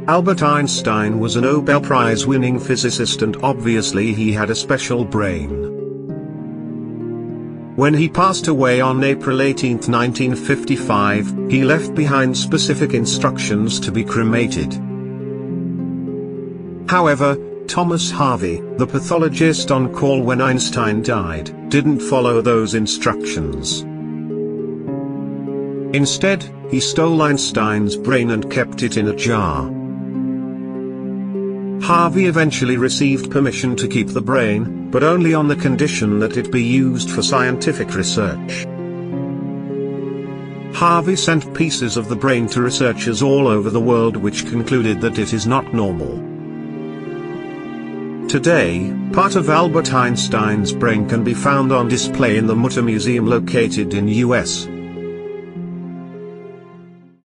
Albert Einstein was a Nobel Prize-winning physicist, and obviously he had a special brain. When he passed away on April 18, 1955, he left behind specific instructions to be cremated. However, Thomas Harvey, the pathologist on call when Einstein died, didn't follow those instructions. Instead, he stole Einstein's brain and kept it in a jar. Harvey eventually received permission to keep the brain, but only on the condition that it be used for scientific research. Harvey sent pieces of the brain to researchers all over the world, which concluded that it is not normal. Today, part of Albert Einstein's brain can be found on display in the Mutter Museum located in US.